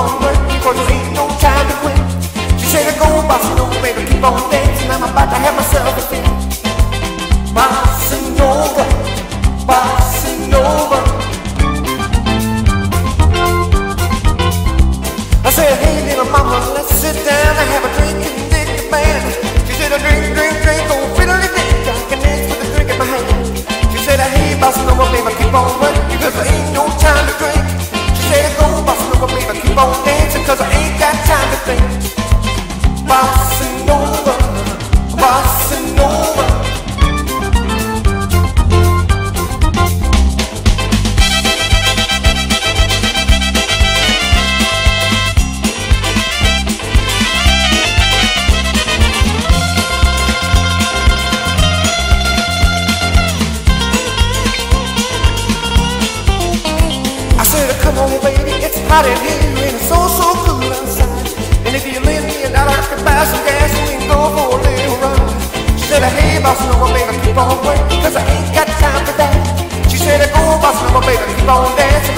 on working, cause there ain't no time to quit. She said, go, bossa nova, baby, keep on dancing. I'm about to have myself a fit. Bossa nova, bossa nova. I said, hey, little mama, let's sit down and have a drink and dig the band. She said, a drink, drink, drink, oh, fiddly dick, I can dance with a drink in my hand. She said, hey, bossa nova, baby, keep on working, cause there ain't no time to drink. She said, go, bossa nova, baby, keep on dancing, cause I ain't got time to think. Bossa nova, bossa nova. Come on, baby, it's hot in here and it's so, so cool outside. And if you lend me $1, I could buy some gas and we can go for a little ride. She said, hey, bossa nova, baby, keep on working, cause I ain't got time for that. She said, go, bossa nova, baby, keep on dancing.